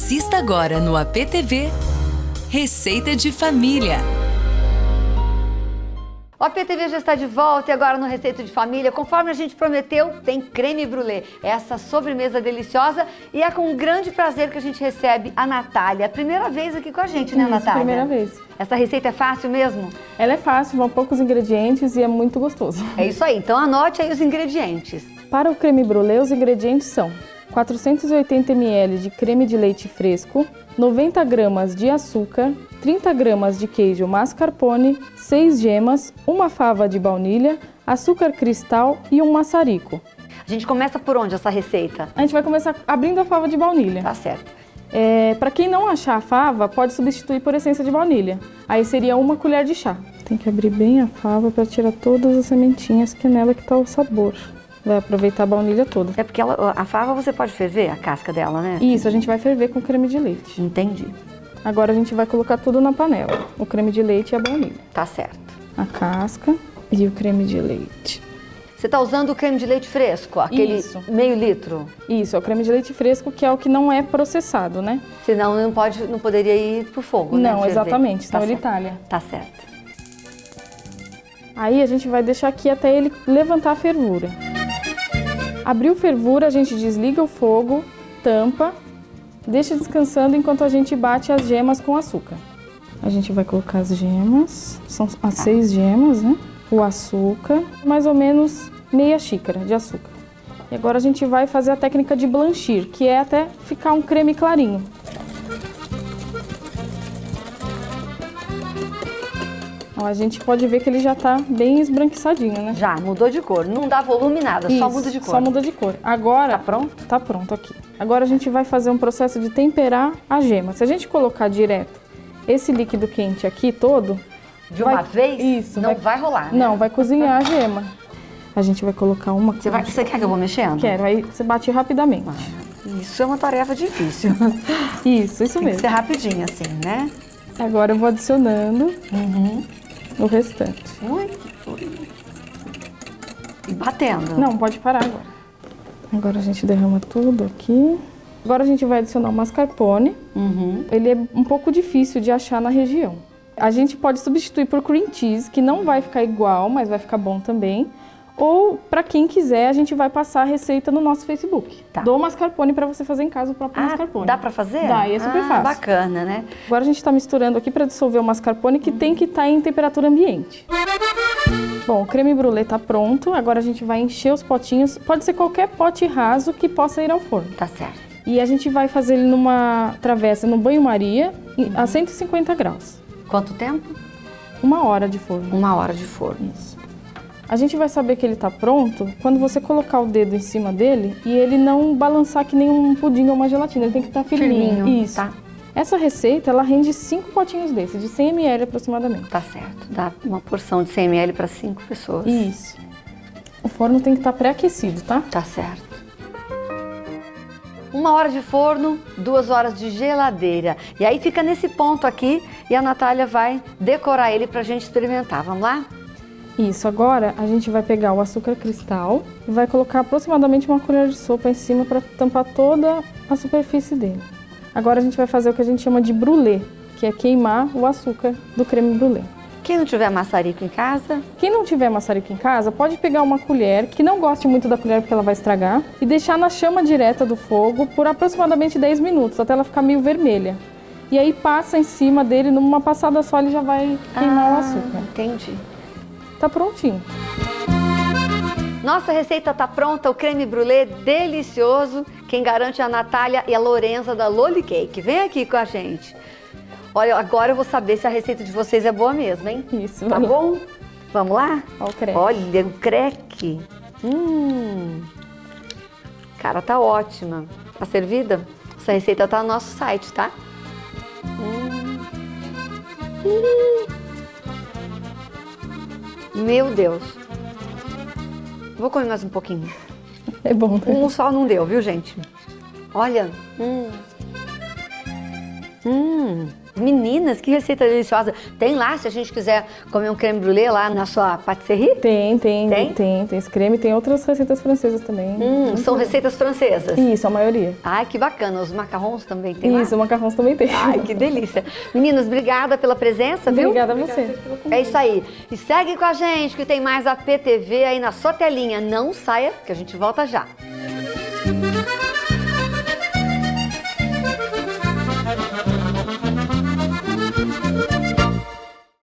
Assista agora no APTV Receita de Família. O APTV já está de volta e agora no Receita de Família, conforme a gente prometeu, tem creme brulee, essa sobremesa deliciosa, e é com grande prazer que a gente recebe a Natália. Primeira vez aqui com a gente, né, Natália? Primeira vez. Essa receita é fácil mesmo? Ela é fácil, vão poucos ingredientes e é muito gostoso. É isso aí, então anote aí os ingredientes. Para o creme brulee, os ingredientes são 480 ml de creme de leite fresco, 90 gramas de açúcar, 30 gramas de queijo mascarpone, 6 gemas, uma fava de baunilha, açúcar cristal e um maçarico. A gente começa por onde essa receita? A gente vai começar abrindo a fava de baunilha. Tá certo. Para quem não achar a fava, pode substituir por essência de baunilha. Aí seria uma colher de chá. Tem que abrir bem a fava para tirar todas as sementinhas, que é nela que está o sabor. Vai aproveitar a baunilha toda. É porque a fava você pode ferver, a casca dela, né? Isso, a gente vai ferver com creme de leite. Entendi. Agora a gente vai colocar tudo na panela. O creme de leite e a baunilha. Tá certo. A casca e o creme de leite. Você tá usando o creme de leite fresco, aquele meio litro? Isso, é o creme de leite fresco, que é o que não é processado, né? Senão não poderia ir pro fogo, né? Não, exatamente, senão ele certo. talha. Tá certo. Aí a gente vai deixar aqui até ele levantar a fervura. Abriu fervura, a gente desliga o fogo, tampa, deixa descansando enquanto a gente bate as gemas com açúcar. A gente vai colocar as gemas, são as 6 gemas, né? O açúcar, mais ou menos meia xícara de açúcar. E agora a gente vai fazer a técnica de blanchir, que é até ficar um creme clarinho. Ó, a gente pode ver que ele já tá bem esbranquiçadinho, né? Já, mudou de cor. Não dá volume nada, Isso, só muda de cor. Só muda de cor. Agora... Tá pronto? Tá pronto aqui. Agora a gente vai fazer um processo de temperar a gema. Se a gente colocar direto esse líquido quente aqui todo... De uma vez? Isso. Não vai rolar, né? Não, vai cozinhar a gema. A gente vai colocar uma... Você quer que eu vou mexendo? Quero, aí você bate rapidamente. Isso é uma tarefa difícil. Isso Tem mesmo. que ser rapidinho assim, né? Agora eu vou adicionando o restante. Ui. E batendo. Não, pode parar agora. Agora a gente derrama tudo aqui. Agora a gente vai adicionar o mascarpone. Ele é um pouco difícil de achar na região. A gente pode substituir por cream cheese, que não vai ficar igual, mas vai ficar bom também. Ou, para quem quiser, a gente vai passar a receita no nosso Facebook. Tá. Dou mascarpone para você fazer em casa o próprio mascarpone. Dá pra fazer? Dá, e é super fácil. Bacana, né? Agora a gente está misturando aqui para dissolver o mascarpone, que tem que estar em temperatura ambiente. Bom, o creme brulee tá pronto. Agora a gente vai encher os potinhos. Pode ser qualquer pote raso que possa ir ao forno. Tá certo. E a gente vai fazer ele numa travessa, no banho-maria, a 150 graus. Quanto tempo? 1 hora de forno. 1 hora de forno. Isso. A gente vai saber que ele tá pronto quando você colocar o dedo em cima dele e ele não balançar que nem um pudim ou uma gelatina. Ele tem que estar firminho. Isso. Tá. Essa receita, ela rende 5 potinhos desses, de 100 ml aproximadamente. Tá certo. Dá uma porção de 100 ml para 5 pessoas. Isso. O forno tem que estar pré-aquecido, tá? Tá certo. 1 hora de forno, 2 horas de geladeira. E aí fica nesse ponto aqui e a Natália vai decorar ele pra gente experimentar. Vamos lá? Isso, agora a gente vai pegar o açúcar cristal e vai colocar aproximadamente uma colher de sopa em cima para tampar toda a superfície dele. Agora a gente vai fazer o que a gente chama de brulê, que é queimar o açúcar do creme brulê. Quem não tiver maçarico em casa... Quem não tiver maçarico em casa, pode pegar uma colher, que não goste muito da colher porque ela vai estragar, e deixar na chama direta do fogo por aproximadamente 10 minutos, até ela ficar meio vermelha. E aí passa em cima dele, numa passada só ele já vai queimar o açúcar. Entendi. Tá prontinho. Nossa receita tá pronta, o creme brulee delicioso. Quem garante é a Natália e a Lorenza da Loli Cake. Vem aqui com a gente. Olha, agora eu vou saber se a receita de vocês é boa mesmo, hein? Isso. Tá bom? Vamos lá? Olha o creque. Olha, o creque. Cara, tá ótima. Tá servida? Essa receita tá no nosso site, tá? Meu Deus. Vou comer mais um pouquinho. É bom, né? Um só não deu, viu, gente? Olha. Meninas, que receita deliciosa. Tem lá, se a gente quiser comer um creme brulee lá na sua patisserie? Tem esse creme, tem outras receitas francesas também. São receitas francesas? Isso, a maioria. Ai, que bacana. Os macarrons também tem lá? Isso, macarrons também tem. Ai, que delícia. Meninas, obrigada pela presença, viu? Obrigada a você. É isso aí. E segue com a gente que tem mais a PTV aí na sua telinha. Não saia, que a gente volta já.